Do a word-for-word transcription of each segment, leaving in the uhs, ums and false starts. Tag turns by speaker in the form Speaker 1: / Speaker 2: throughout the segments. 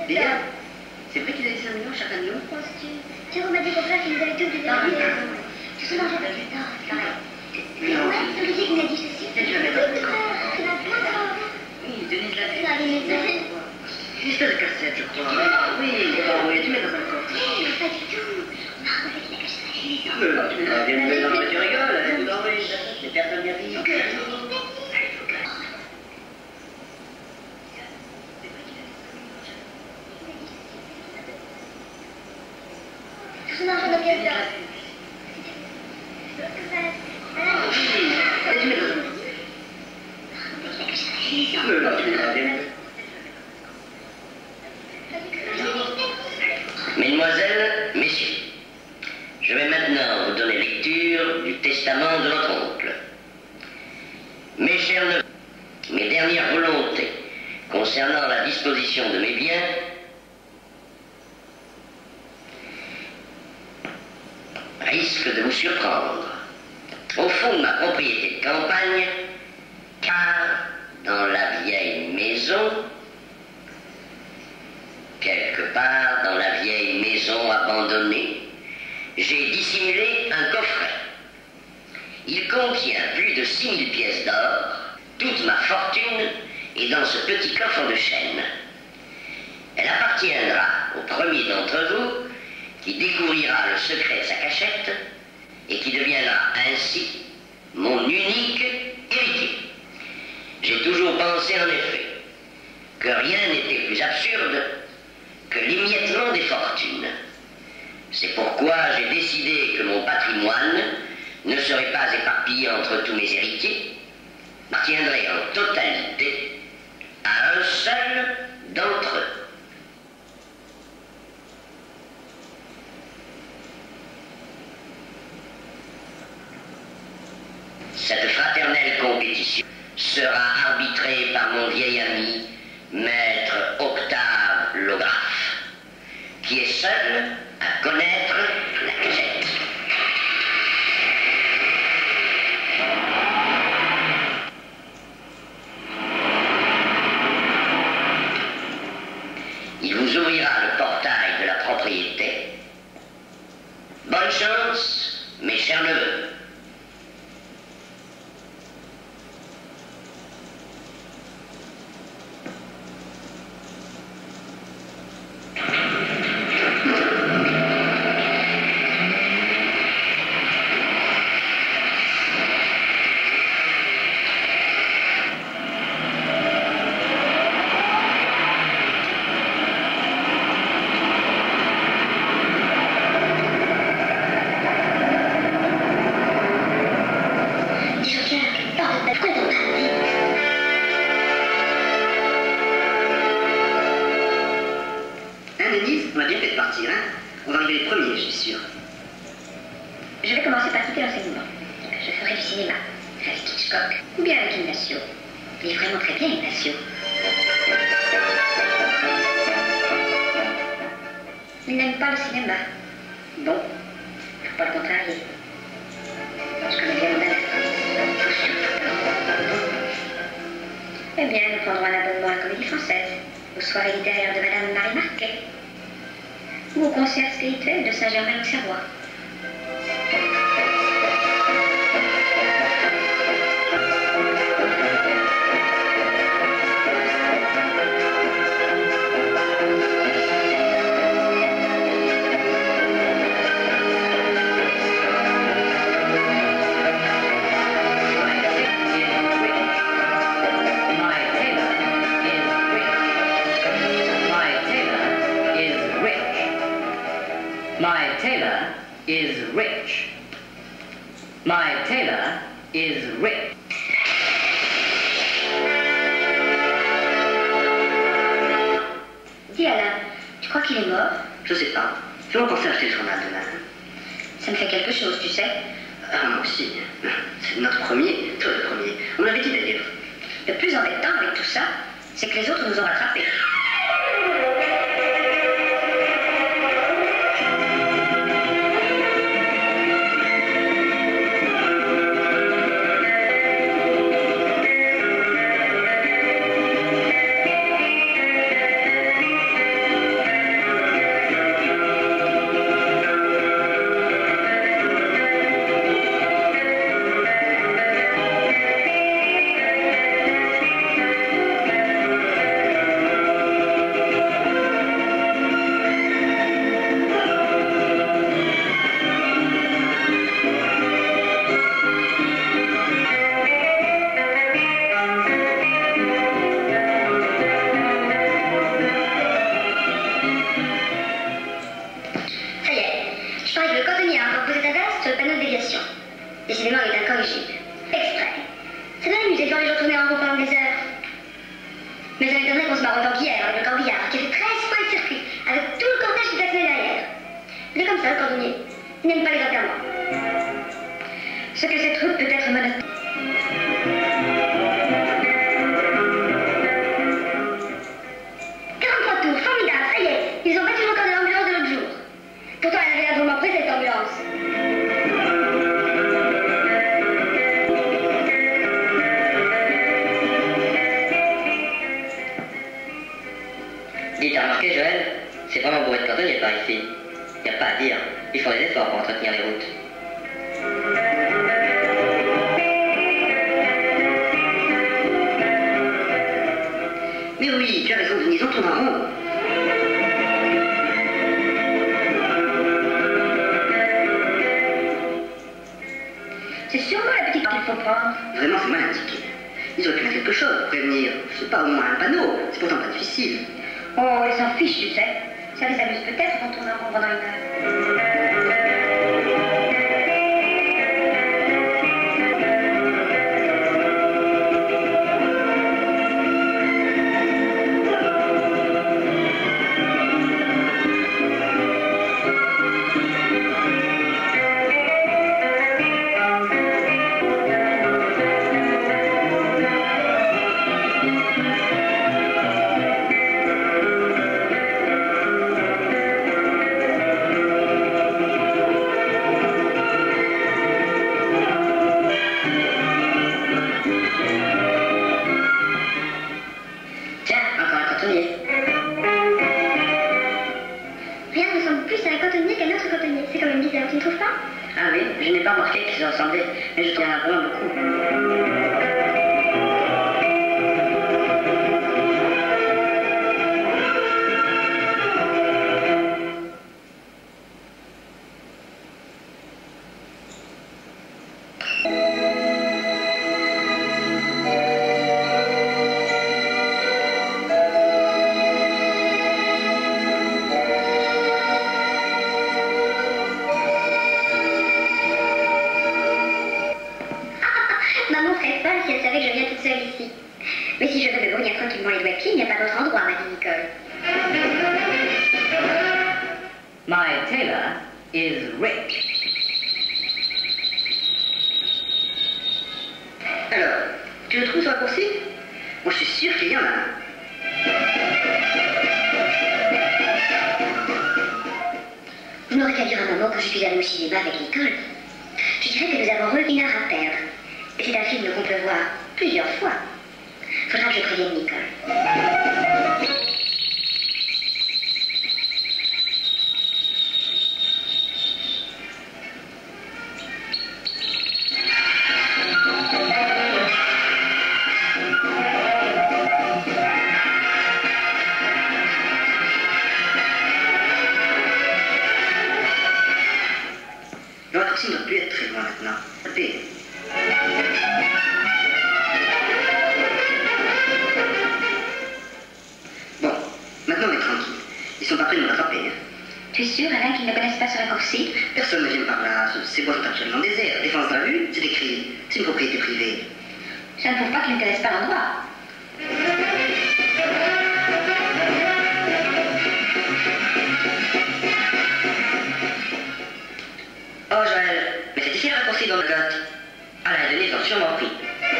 Speaker 1: Léa, c'est vrai qu'ils avaient cinq millions chacun de nous?
Speaker 2: Jérôme m'a dit qu'au frère qu'il nous avait tous donné la bière. Tu te manges avec ça, c'est pareil. Ouais, c'est Olivier qui m'a dit ceci.
Speaker 1: Peut-être je vais mettre un
Speaker 2: frère, il a plein de...
Speaker 1: Oui, Denise l'a
Speaker 2: Il a les maisons.
Speaker 1: Une espèce de cassette, je crois. Oui, oui, tu mets dans un coffre.
Speaker 2: Oui, mais pas du tout. On a remarqué qu'il a caché ça chez les gens.
Speaker 1: Mais non, tu mets dans la maison, mais tu rigoles, elle est dormée, les personnes bien payées.
Speaker 2: Tout son argent dans pièces d'or.
Speaker 1: Oui, tu mets dans un coffre. Mais non, tu mets dans la maison.
Speaker 3: Mesdemoiselles, messieurs, je vais maintenant vous donner lecture du testament de notre oncle. Mes chers neveux, mes dernières volontés concernant la disposition de mes biens risquent de vous surprendre. Au fond de ma propriété de campagne, car dans la vieille maison, quelque part dans la vieille maison abandonnée, j'ai dissimulé un coffret. Il contient plus de six mille pièces d'or. Toute ma fortune est dans ce petit coffre de chêne. Elle appartiendra au premier d'entre vous qui découvrira le secret de sa cachette et qui deviendra ainsi mon unique héritier. J'ai toujours pensé en effet que rien n'était plus absurde que l'émiettement des fortunes. C'est pourquoi j'ai décidé que mon patrimoine ne serait pas éparpillé entre tous mes héritiers, appartiendrait en totalité à un seul d'entre eux. Cette fraternelle compétition sera arbitrée par mon vieil ami, maître Octave Lographe, qui est seul à connaître la cachette. Il vous ouvrira le portail de la propriété. Bonne chance, mes chers neveux.
Speaker 1: On a bien fait de partir, hein? On va arriver les premiers, je suis sûr.
Speaker 4: Je vais commencer par quitter l'enseignement. Je ferai du cinéma, avec Hitchcock, ou bien avec Ignacio. Il est vraiment très bien, Ignacio. Il n'aime pas le cinéma. Bon, faut pas le contrarier. Je connais bien le malade. Eh bien, nous prendrons un abonnement à la Comédie Française, aux soirées littéraires de Madame Marie Marquet, ou au concert spirituel de Saint-Germain-l'Auxerrois.
Speaker 5: My tailor is rich. My tailor is rich.
Speaker 4: Dis Alain, tu crois qu'il est mort?
Speaker 1: Je sais pas. Je vais penser à acheter le journal demain.
Speaker 4: Ça me fait quelque chose, tu sais.
Speaker 1: Ah, moi aussi. C'est notre premier, toi le premier. On l'avait dit d'ailleurs.
Speaker 4: Le plus embêtant avec tout ça, c'est que les autres nous ont rattrapés.
Speaker 2: Mais ça m'étonnerait qu'on se marre autant qu'hier avec le corbillard qui a fait treize fois le circuit, avec tout le cortège qui s'attendait derrière. Il est comme ça, le cordonnier. Il n'aime pas les enterrements.
Speaker 4: Ce que cette route peut être monotone.
Speaker 2: quarante-trois tours, formidable, ça y est. Ils ont battu le record de l'ambulance de l'autre jour. Pourtant, elle avait largement pris cette ambulance.
Speaker 3: Dis, t'as remarqué, Joël? C'est vraiment beau être cordonnier par ici. Y a pas à dire. Ils font des efforts pour entretenir les routes.
Speaker 1: Mais oui, tu as raison, Denise, on tourne en rond.
Speaker 4: C'est sûrement la petite qu'il faut prendre.
Speaker 1: Vraiment, c'est mal indiqué. Ils auraient pu mettre quelque chose pour prévenir. Je sais pas, au moins un panneau. C'est pourtant pas difficile.
Speaker 4: Oh, ils s'en fichent, tu sais. Ça les amuse peut-être quand on tourne en rond pendant une heure.
Speaker 2: Rien ne ressemble plus à un cantonnier qu'à notre cantonnier. C'est quand même bizarre, tu ne trouves pas?
Speaker 3: Ah oui, je n'ai pas remarqué qu'ils se ressemblaient, mais je trouve qu'il y en a vraiment beaucoup.
Speaker 2: Maman serait folle si elle savait que je viens toute seule ici. Mais si je veux me brûler tranquillement les doigts de pied, il n'y a pas d'autre endroit, m'a dit Nicole.
Speaker 5: My tailor is rich.
Speaker 1: Alors, tu le trouves ce raccourci? Moi, je suis sûr qu'il y en a un.
Speaker 2: Je n'aurais qu'à dire à maman que je suis allée au cinéma avec Nicole. Je dirais que nous avons eu une heure à perdre. Et c'est un film qu'on peut voir plusieurs fois. Faudra que je prévienne Nicole.
Speaker 1: Le raccourci ne doit plus être très loin maintenant. Tapez. Bon, maintenant on est tranquille. Ils sont pas prêts de nous rattraper. Hein.
Speaker 4: Tu es sûr, Alain, qu'ils ne connaissent pas ce raccourci?
Speaker 1: Personne ne vient par là. Ces bois sont actuellement déserts. Défense de la vue, c'est écrit. C'est une propriété privée.
Speaker 4: Ça ne prouve pas qu'ils ne connaissent pas l'endroit.
Speaker 3: Oh Joël, mais c'est ici le raccourci dans le cote. Alain et Denise l'ont sûrement pris.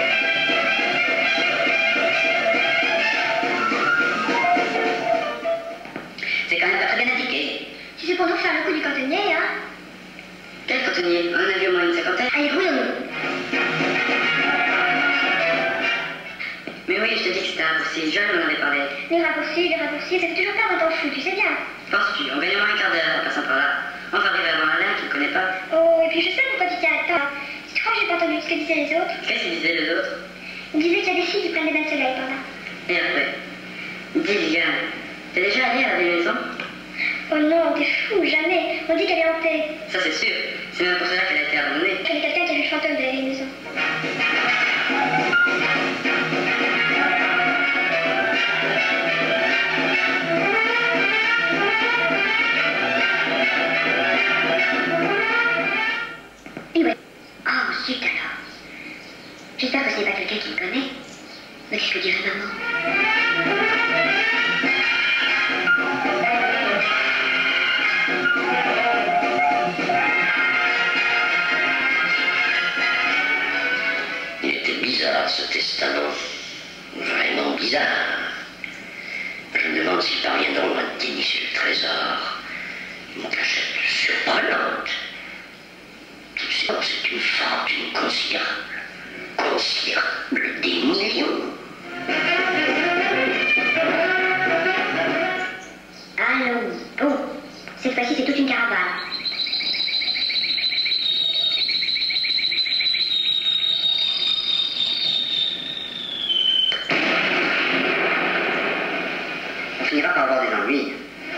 Speaker 3: C'est quand même pas très bien indiqué.
Speaker 2: Si c'est pour nous faire le coup du cantonnier, hein?
Speaker 3: Quel cotonnier? On en a vu au moins une cinquantaine.
Speaker 2: Allez, grouillons-nous.
Speaker 3: Mais oui, je te dis que c'était un raccourci. Joël m'en avait parlé.
Speaker 2: Les raccourcis, les raccourcis, ça fait toujours perdre ton fou, tu sais bien.
Speaker 3: Penses-tu? On gagne au moins un quart d'heure en passant par là. On va arriver à voir Alain qui ne connaît pas.
Speaker 2: Oh, et puis je sais pourquoi tu tiens à temps. Tu crois que j'ai pas entendu ce que disaient les autres?
Speaker 3: Qu'est-ce qu'ils disaient les autres?
Speaker 2: Ils disaient qu'il y a des filles qui prennent des bains de soleil par là.
Speaker 3: Et après? Dis, Viviane, t'es déjà allé à la vieille maison?
Speaker 2: Oh non, t'es fou, jamais. On dit qu'elle est hantée.
Speaker 3: Ça c'est sûr. C'est même pour cela qu'elle a été abandonnée.
Speaker 2: Il y a quelqu'un qui a vu le fantôme de la vieille maison. Et ouais. Oh, zut alors. J'espère que ce n'est pas quelqu'un qui me connaît. Mais qu'est-ce que dirait maman?
Speaker 3: bizarre. Je me demande s'ils parviendront à dénicher le trésor. Une cachette surprenante. Tout ça, c'est une fortune considérable. Considérable, des millions.
Speaker 2: Allons, bon. Cette fois-ci, c'est toute une caravane.
Speaker 1: On finira par avoir des ennuis.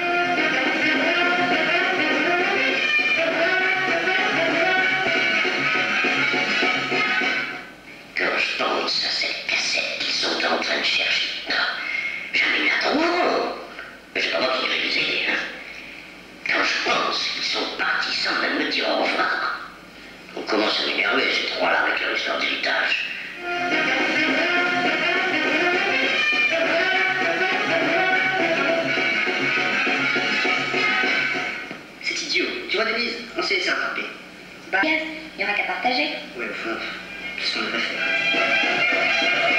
Speaker 3: Quand je pense à cette cassette qu'ils sont en train de chercher, jamais ils la trouveront. Mais c'est pas moi qui vais les aider, hein. Quand je pense qu'ils sont partis sans même me dire au revoir, on commence à m'énerver, ces trois-là, avec leur histoire d'héritage.
Speaker 1: C'est idiot. Tu vois, Denise, on s'est laissé attraper.
Speaker 4: Bah, il n'y aura qu'à partager.
Speaker 1: Oui, au fond, c'est ce qu'on devrait faire.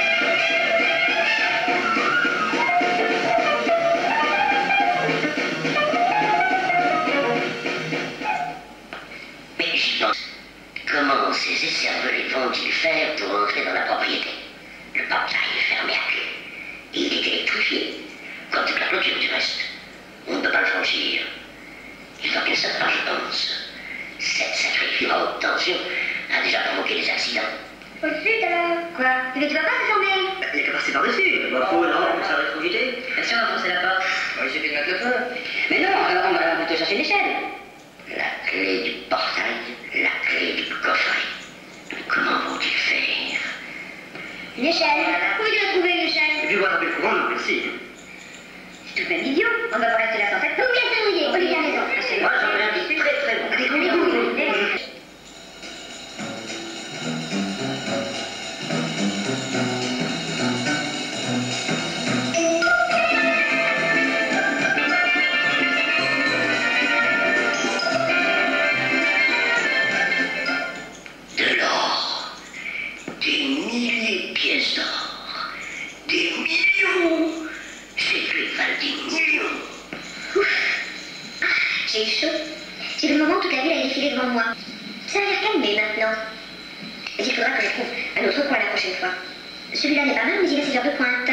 Speaker 3: Mais j'y pense. Comment ces écervelés vont-ils faire pour entrer dans la propriété? Le portail est fermé à clé. Et il est électrifié. Comme toute la clôture du reste. On ne peut pas le franchir. Il faut bien savoir, je pense. Cette sacrée fille à haute tension a déjà provoqué des accidents.
Speaker 2: Au sud alors? Quoi? Mais tu vas pas te fermer?
Speaker 1: Bah, il n'y a qu'à passer par-dessus. Bah, faut, non, pour ça rétrogiter.
Speaker 5: Bien sûr, on va foncer la porte.
Speaker 1: Bah, il suffit de mettre le feu.
Speaker 5: Mais non, euh, on va plutôt chercher une échelle.
Speaker 3: La clé du portail, la clé du coffret. Comment vont-ils faire?
Speaker 2: Une échelle? Où tu vas trouver une échelle?
Speaker 1: Et puis, pour attraper le courant, non, merci.
Speaker 4: C'est tout de même idiot. On va pas rester là sans faire.
Speaker 2: Faut bien se mouiller, Olivier a raison.
Speaker 3: Moi, j'en ai un qui est très très bon.
Speaker 1: Allez, coulez, coulez.
Speaker 3: De l'or, des milliers de pièces d'or, des millions. Ces clés valent des millions.
Speaker 2: J'ai eu chaud. J'ai vu le moment où toute la ville a défilé devant moi. Ça a l'air calmé maintenant. Mais il faudra que je trouve un autre coin la prochaine fois. Celui-là n'est pas mal, mais il a ses heures de pointe.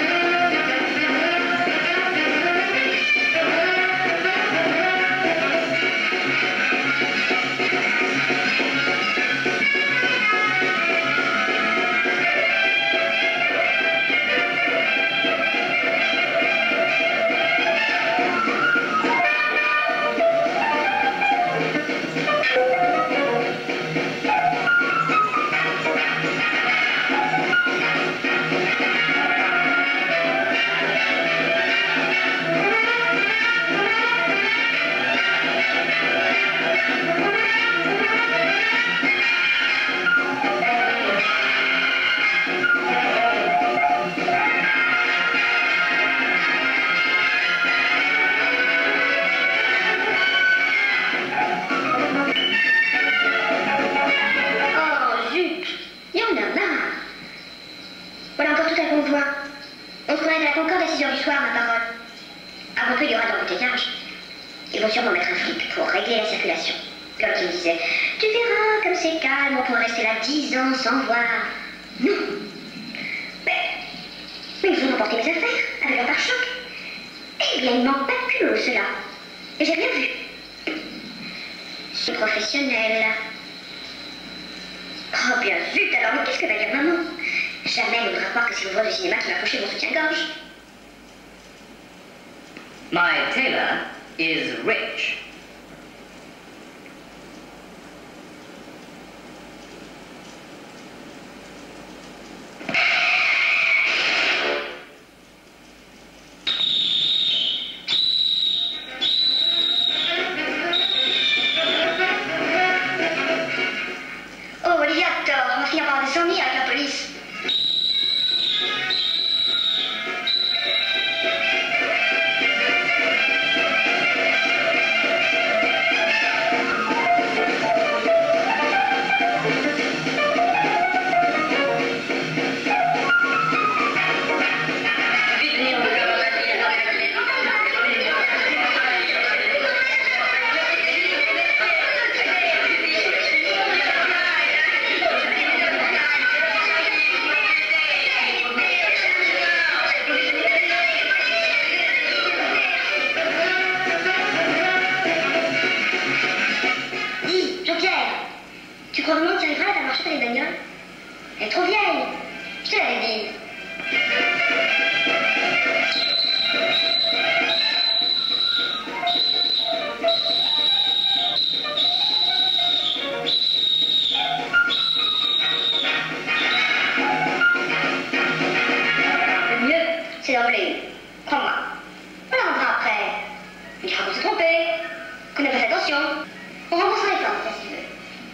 Speaker 2: Oh, zut! Il y en a marre! Voilà encore tout un convoi. On se connaît à la Concorde à six heures du soir, ma parole. Avant peu, il y aura d'embouteillage. Ils vont sûrement mettre un flic pour régler la circulation. Comme qui me disait, tu verras, comme c'est calme, on pourra rester là dix ans sans voir. Non! Mais, mais ils vont emporter mes affaires avec un pare-choc. Eh bien, il manque pas de culot, cela. Et j'ai rien vu. C'est professionnel. Oh, bien zut, alors, mais qu'est-ce que va dire maman? Jamais elle ne voudra croire que c'est l'ouvrier du cinéma qui m'a fauché mon soutien-gorge.
Speaker 5: My tailor is rich.
Speaker 2: Oh, Olivia, tort, on va finir par des ennuis avec la police. s'il en plaît une. Crois-moi. On la rendra après. On dira qu'on s'est trompé, qu'on n'a pas fait attention. On remboursera les formes, si tu veux.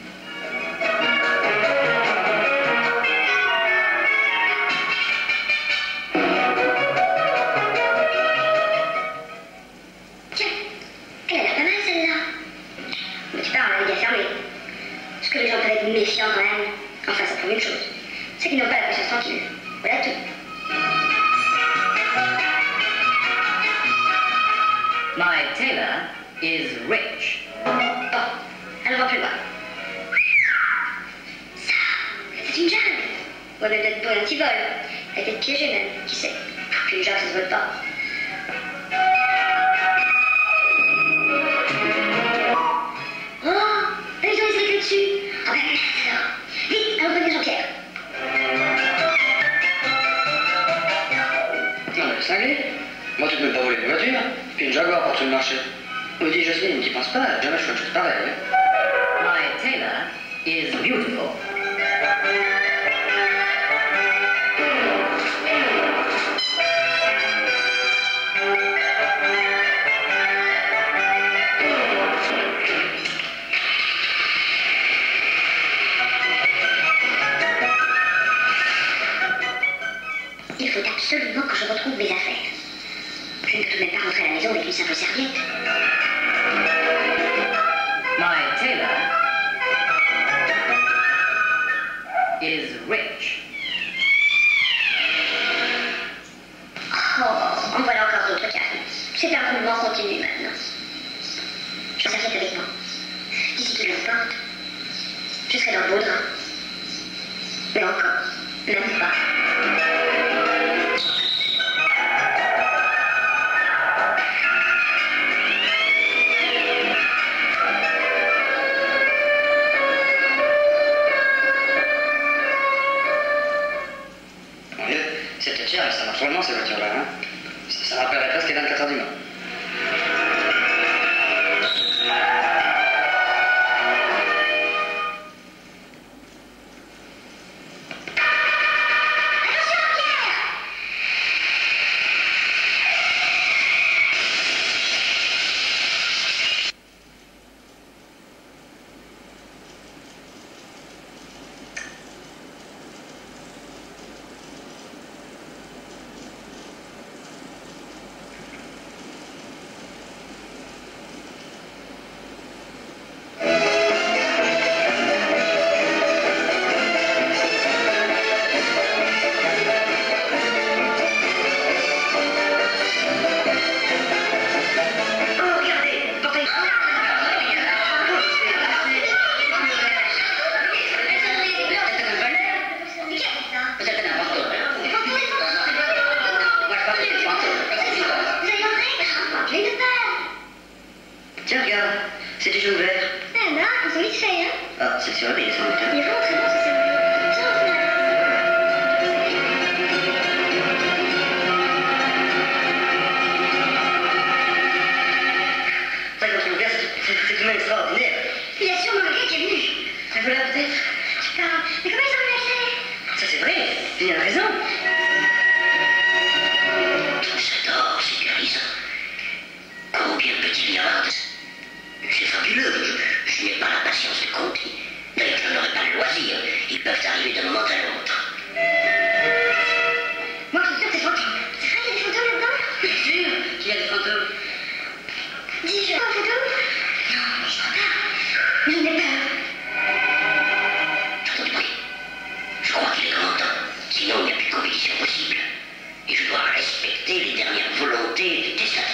Speaker 2: Tiens, elle a l'air pas mal celle-là. Mais tu parles, elle est bien fermée. Parce que les gens peuvent être méfiants quand même. Enfin, ça prouve une chose. C'est qu'ils n'ont pas la conscience tranquille. Voilà tout.
Speaker 5: My tailor is rich.
Speaker 2: Bon, allons voir plus loin. Ça, c'est une jungle. Ou elle peut-être pour un petit vol. Elle a peut-être piégée même, qui sait. Puis une jungle, ça se vole pas. Oh, ils ont les éclats dessus. Ah ben mince alors. Vite, allons prévenir Jean-Pierre.
Speaker 6: Non mais cinglé. Moi tu peux même pas voler une voiture. Puis une Jaguar pour tout le marché. On me dit Jocelyne, t'y penses pas, jamais je ferais une chose pareille.
Speaker 5: My tailor is beautiful.
Speaker 2: Il faut absolument que je retrouve mes affaires. Je ne peux tout de même pas rentrer à la maison avec une simple serviette.
Speaker 5: My tailor is rich.
Speaker 2: Oh, en voilà encore d'autres cas. C'est un roulement continu maintenant. Je serviette avec moi. D'ici qu'il l'emporte, je serai dans le beau drap. Mais encore, même pas.
Speaker 6: C'est peut-être cher, mais ça marche vraiment ces voitures-là. Hein. Ça, ça rappellerait presque les vingt-quatre heures du Mans. Tiens, regarde, c'est déjà ouvert.
Speaker 2: Ah bah, ils sont vite fait, hein.
Speaker 6: Ah, c'est sur la bille, sans doute.
Speaker 2: Il est vraiment très bon, ce serviette. Tiens, on fait
Speaker 6: Ça, quand c'est ouvert, c'est c'est tout de même extraordinaire.
Speaker 2: Il y a sûrement un gars qui est venu.
Speaker 6: Ça voilà peut-être.
Speaker 2: Tu parles. Mais comment ils ont lâché?
Speaker 6: Ça c'est vrai, il a raison.
Speaker 3: J'adore ces garnisons. Combien peut-il y avoir de... C'est fabuleux. Je, je n'ai pas la patience de compter. D'ailleurs, je n'aurai pas le loisir. Ils peuvent arriver d'un moment à l'autre.
Speaker 2: Moi, je suis sûre que c'est tranquille. C'est vrai qu'il y a des photos là-dedans?
Speaker 6: Bien sûr qu'il y a des fantômes.
Speaker 2: Dis, je vois une photo? Non, je crois pas. Mais j'en ai peur.
Speaker 3: J'entends du bruit. Je crois qu'il est grand temps. Sinon, il n'y a plus de compétition possible. Et je dois respecter les dernières volontés des testateurs.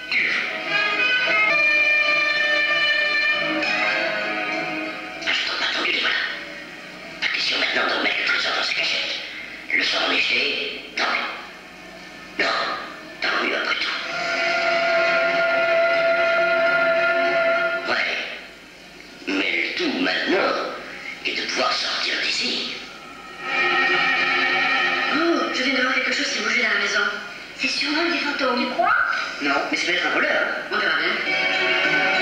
Speaker 3: Ah, je t'en pas attendu, les voilà. Pas question maintenant de remettre le trésor dans sa cachette. Le sort en effet, tant mieux. Non, tant mieux après tout. Ouais. Mais le tout maintenant est de pouvoir sortir d'ici.
Speaker 2: Oh, je viens de voir quelque chose qui bougeait dans la maison. C'est sûrement des fantômes. Tu crois?
Speaker 6: Non, mais c'est peut-être un voleur.
Speaker 2: On verra bien.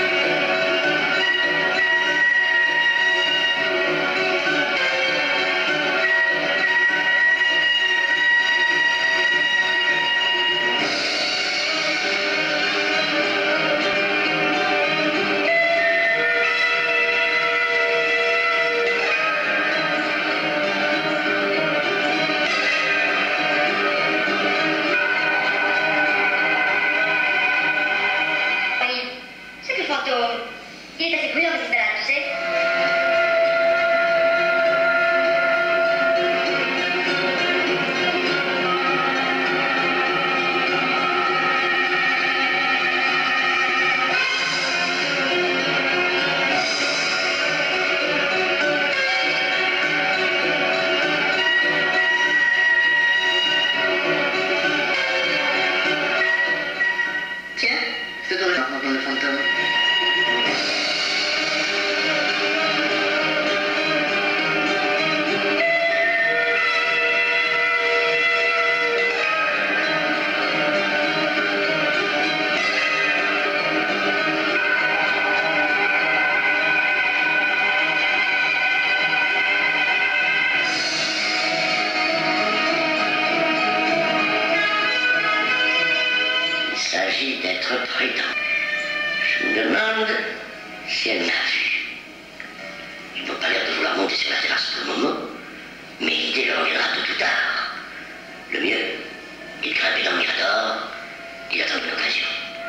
Speaker 3: s'agit d'être prudent. Je me demande si elle m'a vu. Ils n'ont pas l'air de vouloir monter sur la terrasse pour le moment, mais l'idée leur reviendra tôt ou tard. Le mieux est de grimper dans le mirador et d'attendre une occasion.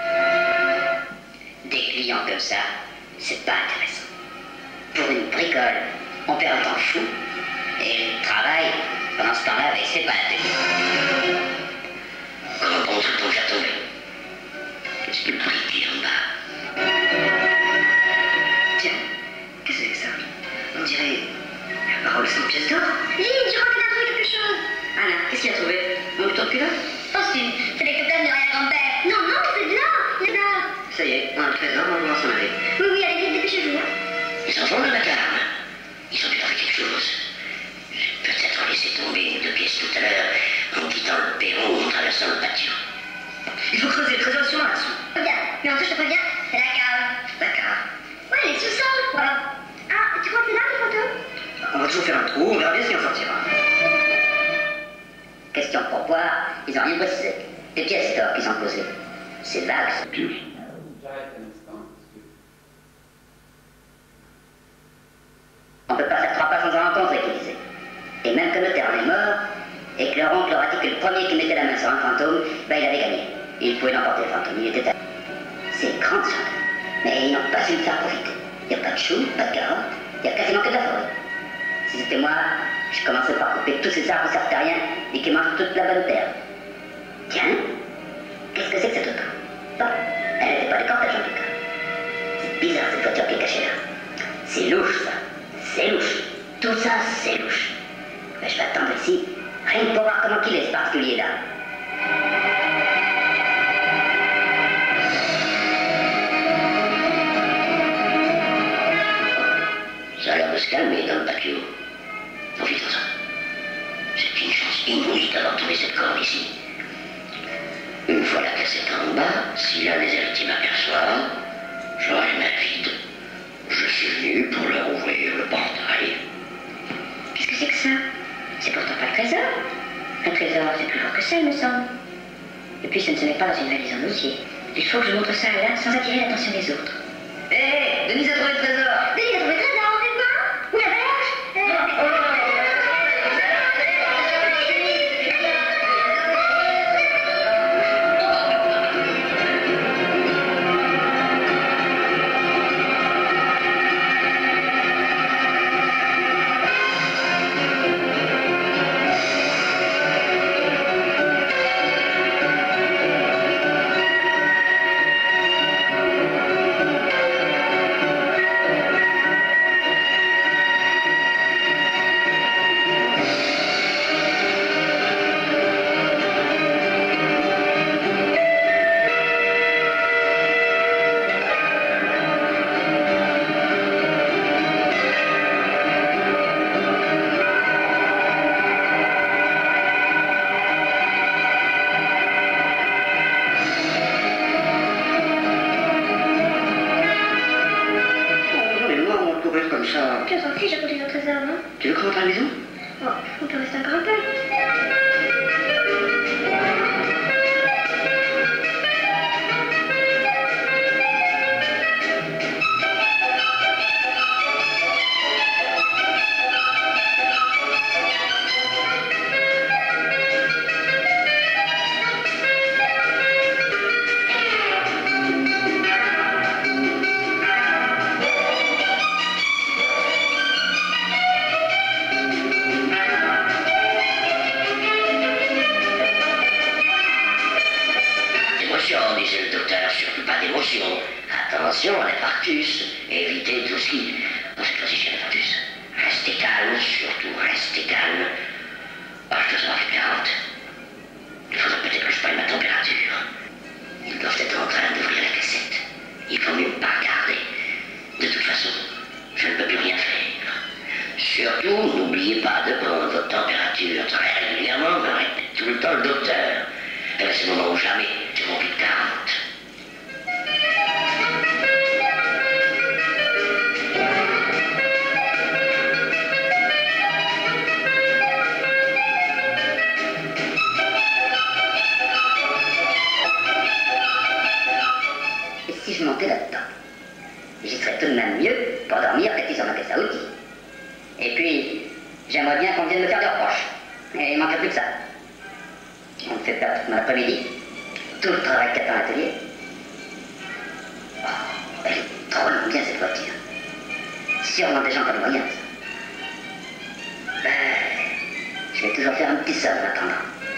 Speaker 2: Des clients comme ça, c'est pas intéressant. Pour une bricole, on perd un temps fou, et le travail, pendant ce temps-là, avec ses pattes.
Speaker 3: Comme un bon truc pour me faire tomber. Qu'est-ce que le bruit dit en bas?
Speaker 1: Tiens, qu'est-ce que c'est que ça? On dirait la parole sans pièce d'or.
Speaker 2: Lynn, tu crois que t'as trouvé quelque chose?
Speaker 1: Anna, qu'est-ce qu'il a trouvé? Mon bouton de culotte?
Speaker 2: Posthume, c'est les coutons de l'arrière-grand-père. Non, non, c'est de l'or, c'est de l'or.
Speaker 1: Ça y est, on a le trésor, on va pouvoir s'en aller.
Speaker 2: Oui, oui, allez vite, dépêchez-vous. Hein.
Speaker 3: Les enfants de la carme, ils ont dû trouver quelque chose. J'ai peut-être laissé tomber une ou deux pièces tout à l'heure en quittant le perron ou en traversant le patio.
Speaker 1: Il faut creuser le trésor sur là-dessous.
Speaker 2: Regarde, mais en tout, je te préviens, c'est la cave.
Speaker 1: La cave.
Speaker 2: Ouais, elle est sous-sol, quoi. Ah, tu crois que c'est là, le fantôme?
Speaker 1: On va toujours faire un trou, on verra bien si on sortira.
Speaker 2: Question pour voir, ils ont rien précisé. Des pièces d'or qu'ils ont posées. C'est vague, ça. On peut pas faire trois pas sans en rencontrer, qui disait. Et même que le notaire en est mort, et que leur oncle leur a dit que le premier qui mettait la main sur un fantôme, ben il avait gagné. Il pouvait l'emporter, le fantôme, il était à... C'est une grande sorte. Mais ils n'ont pas su me faire profiter. Il n'y a pas de choux, pas de carottes, il n'y a quasiment que de la forêt. Si c'était moi, je commençais par couper tous ces arbres sartariens et qui mangent toute la bonne terre. Tiens, qu'est-ce que c'est que cette auto? Bon, elle n'était pas de cortège en tout cas. C'est bizarre cette voiture qui est cachée là. C'est louche ça, c'est louche. Tout ça, c'est louche. Mais je vais attendre ici, rien que pour voir comment qu'il est ce particulier là.
Speaker 3: Ça a l'air de se calmer dans le patio. Profitons-en. C'est une chance inouïe d'avoir trouvé cette corde ici. Une fois la cassette en bas, si l'un des héritiers m'aperçoit, j'aurai les mains vides. Je suis venu pour leur ouvrir le portail.
Speaker 4: Qu'est-ce que c'est que ça? C'est pourtant pas le trésor. Un trésor, c'est plus lourd que ça, il me semble. Et puis, ça ne se met pas dans une valise en osier. Il faut que je montre ça à Alain sans attirer l'attention des autres.
Speaker 1: Hé, hey, Denise a trouvé le trésor.
Speaker 2: Denise a trouvé le trésor, on fait quoi? Où la berge?
Speaker 1: Comme ça.
Speaker 4: Je s'en fiche, j'ai produit le trésor, non?
Speaker 1: Tu veux qu'on rentre à la maison?
Speaker 4: Oh, on peut rester encore un peu.
Speaker 3: Disait le docteur, surtout pas d'émotion. Attention à l'infarctus. Évitez tout ce qui... Dans cette position d'infarctus. Restez calme, surtout restez calme. Ah, je dois avoir fait quarante. Il faudrait peut-être que je prenne ma température. Ils doivent être en train d'ouvrir la cassette. Il faut mieux pas regarder. De toute façon, je ne peux plus rien faire. Surtout, n'oubliez pas de prendre votre température très régulièrement, me répète tout le temps le docteur. Et à ce moment où jamais, j'ai mon plus de quarante.
Speaker 4: plus là-dedans. J'y serais tout de même mieux pour dormir que qu'ils ont ma caisse à outils. Et puis, j'aimerais bien qu'on vienne me faire des reproches. Et il manquerait plus que ça. On me fait perdre toute mon après-midi. Tout le travail qu'il y a dans l'atelier. Oh, elle est drôlement bien cette voiture. Sûrement des gens pas de moyens, ça. Ben, je vais toujours faire un petit somme en attendant.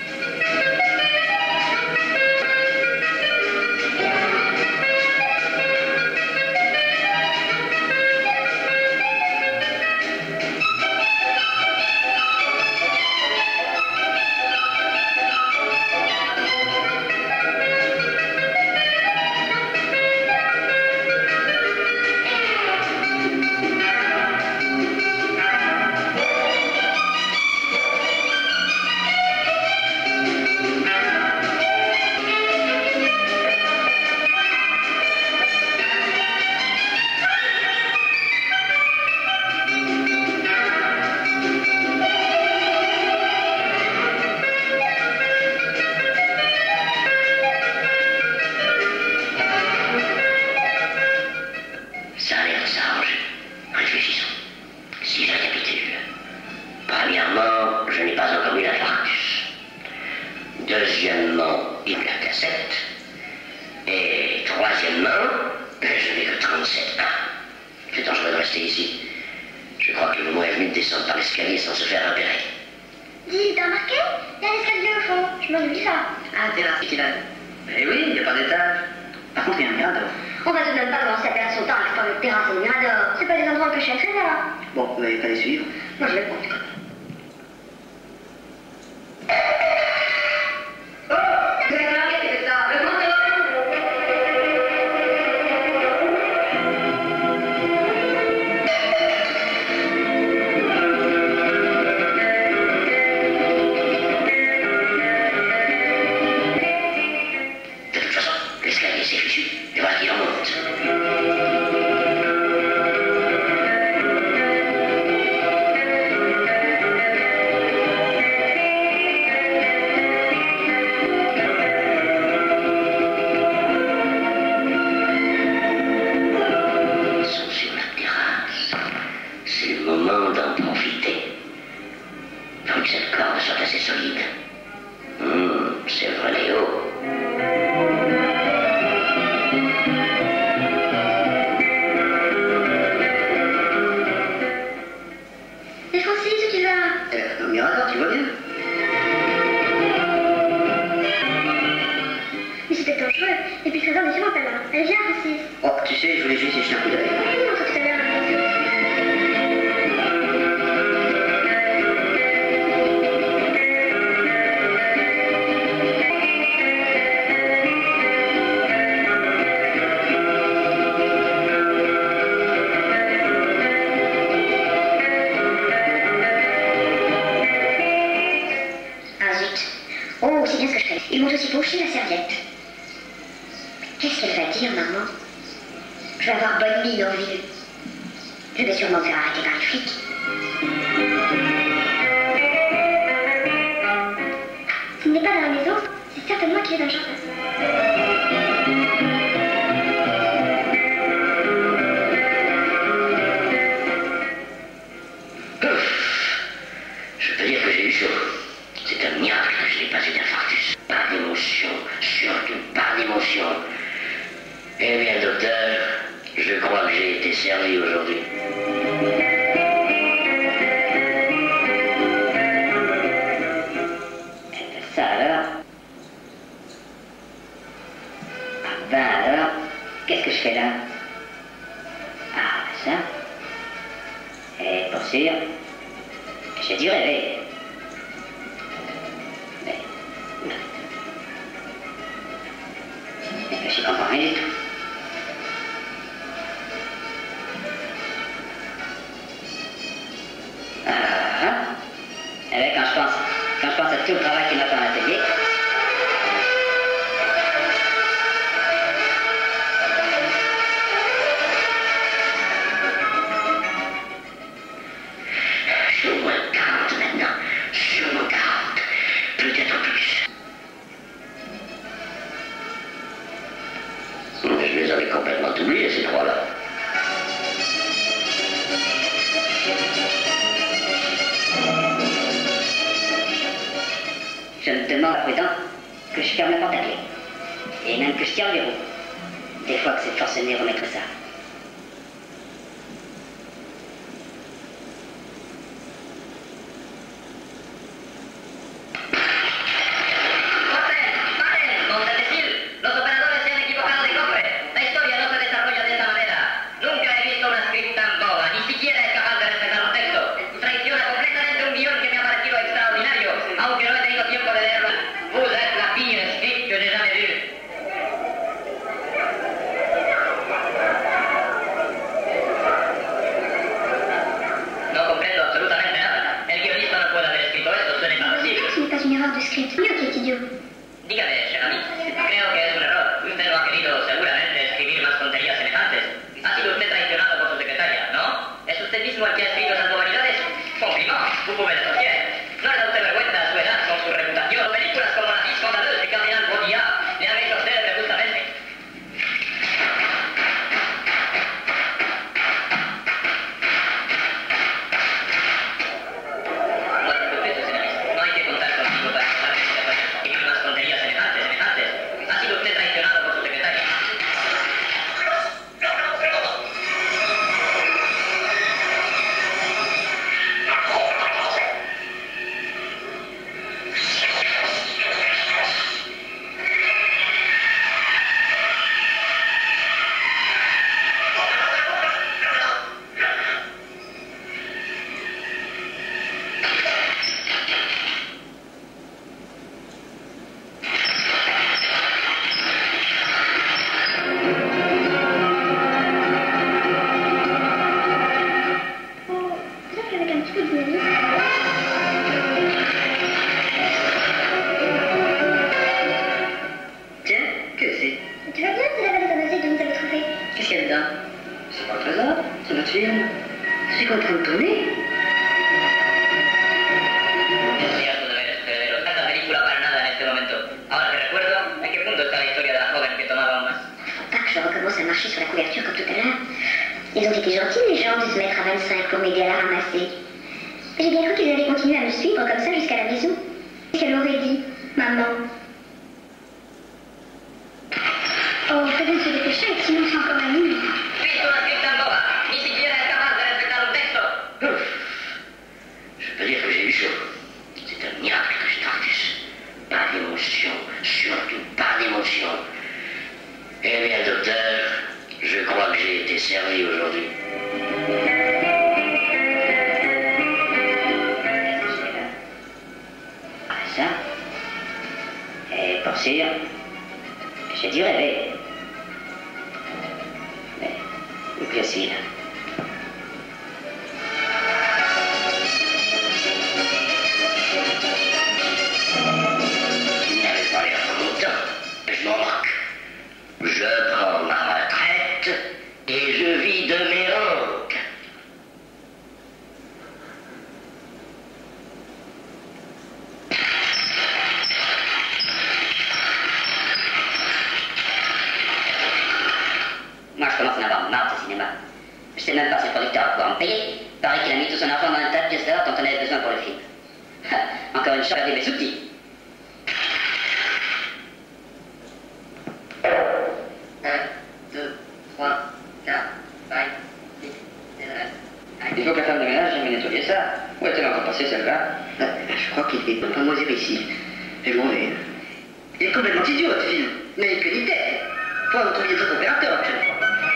Speaker 3: Deuxièmement, il y a la cassette. Et troisièmement, je n'ai que trente-sept ans. C'est dangereux de rester ici. Je crois que le moment est venu de descendre par l'escalier sans se faire repérer.
Speaker 2: Dis, t'as remarqué? Il y a l'escalier au fond. Je m'ennuie ça.
Speaker 6: Ah, t'es là, c'est qu'il a. Eh oui, il n'y a pas d'étage. Par contre, il y a un mirador.
Speaker 2: On va tout de même pas commencer à perdre son temps à explorer le terrasse et le mirador. C'est pas des endroits que je chercherais là.
Speaker 6: Bon, vous n'allez pas les suivre.
Speaker 2: Moi, je vais le prendre. Ils m'ont aussi poché la serviette. Qu'est-ce qu'elle va dire, maman? Je vais avoir bonne mine en ville. Je vais sûrement me faire arrêter par les flics. Ce n'est pas dans la maison, c'est certainement qu'il est dans le jardin.
Speaker 3: Je peux dire que j'ai eu chaud. C'est un miracle que je n'ai pas eu d'infarctus. Pas d'émotion, surtout pas d'émotion. Eh bien, docteur, je crois que j'ai été servi aujourd'hui.
Speaker 4: Ça alors? Ah ben alors, qu'est-ce que je fais là? Ah, ça? Et pour sûr, j'ai dû rêver. Mais, mais, mais je comprends rien du tout. Ah, ah. Eh bien, quand je pense, quand je pense à tout le travail qui m'attend à l'atelier,
Speaker 3: Je suis au moins quarante maintenant. Je suis au moins quarante. Peut-être plus. j'avais complètement oublié ces trois-là.
Speaker 4: Je me demande à présent que je ferme la porte à clé. Et même que je tire le verrou. Des fois que c'est forcené de remettre ça.
Speaker 3: Dígame, cher ami, creo que es un error. Usted no ha querido seguramente escribir más tonterías semejantes. Ha sido usted traicionado por su secretaria, ¿no? ¿Es usted mismo el que ha escrito esas bobanidades? Compliment, vous pouvez l'être fier. ¿No le da usted vergüenza a su edad con su reputación? Películas como La vie scandaleuse de Cardinal Broglia le han hecho célebre justamente. No se preocupe, señorita. No hay que contar conmigo para escribir más tonterías semejantes, semejantes. Ha sido usted traicionado por su secretaria.
Speaker 4: J'ai dû rêver. Mais, où que suis-je?
Speaker 3: Vous n'avez pas l'air content. Je m'en moque. Je prends ma retraite et je vis de mes rentes.
Speaker 4: Moi, je commence à en avoir marre de ce cinéma. Je sais même pas si le producteur va pouvoir me payer. Pareil qu'il a mis tout son argent dans un tas de pièces d'or dont on avait besoin pour le film. Encore une chance, mes outils.
Speaker 6: Il faut que la femme de ménage vienne nettoyer ça. Où est-elle encore passée celle-là?
Speaker 1: Je crois qu'il est pas moisir ici. Et bon, mais... Il est complètement idiot, votre film. Mais que ni tête. Faut vous trouver d'autres opérateurs, actuellement.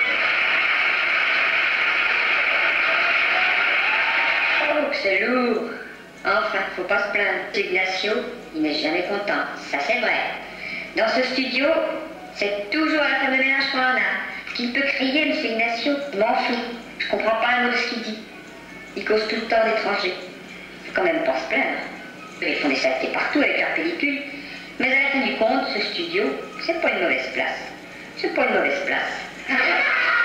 Speaker 2: Oh, que c'est lourd. Enfin, faut pas se plaindre. Ignacio, il n'est jamais content. Ça, c'est vrai. Dans ce studio, c'est toujours la femme de ménage qu'on en a. Ce qu'il peut crier, M. Ignacio, je m'en fous. Je comprends pas un mot de ce qu'il dit. Il cause tout le temps d'étrangers. Faut quand même pas se plaindre. Ils font des saletés partout avec leur pellicule. Mais à la fin du compte, ce studio, c'est pas une mauvaise place. C'est pas une mauvaise place.